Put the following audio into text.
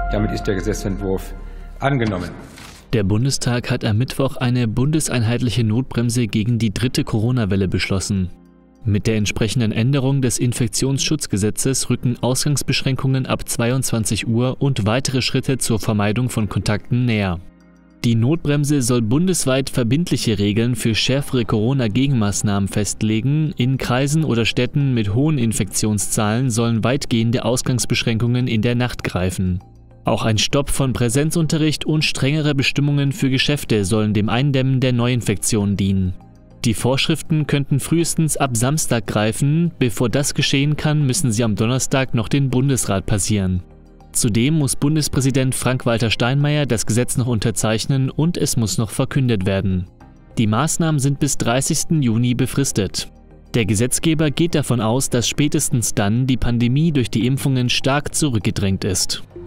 Damit ist der Gesetzentwurf angenommen. Der Bundestag hat am Mittwoch eine bundeseinheitliche Notbremse gegen die dritte Corona-Welle beschlossen. Mit der entsprechenden Änderung des Infektionsschutzgesetzes rücken Ausgangsbeschränkungen ab 22 Uhr und weitere Schritte zur Vermeidung von Kontakten näher. Die Notbremse soll bundesweit verbindliche Regeln für schärfere Corona-Gegenmaßnahmen festlegen. In Kreisen oder Städten mit hohen Infektionszahlen sollen weitgehende Ausgangsbeschränkungen in der Nacht greifen. Auch ein Stopp von Präsenzunterricht und strengere Bestimmungen für Geschäfte sollen dem Eindämmen der Neuinfektionen dienen. Die Vorschriften könnten frühestens ab Samstag greifen. Bevor das geschehen kann, müssen sie am Donnerstag noch den Bundesrat passieren. Zudem muss Bundespräsident Frank-Walter Steinmeier das Gesetz noch unterzeichnen und es muss noch verkündet werden. Die Maßnahmen sind bis 30. Juni befristet. Der Gesetzgeber geht davon aus, dass spätestens dann die Pandemie durch die Impfungen stark zurückgedrängt ist.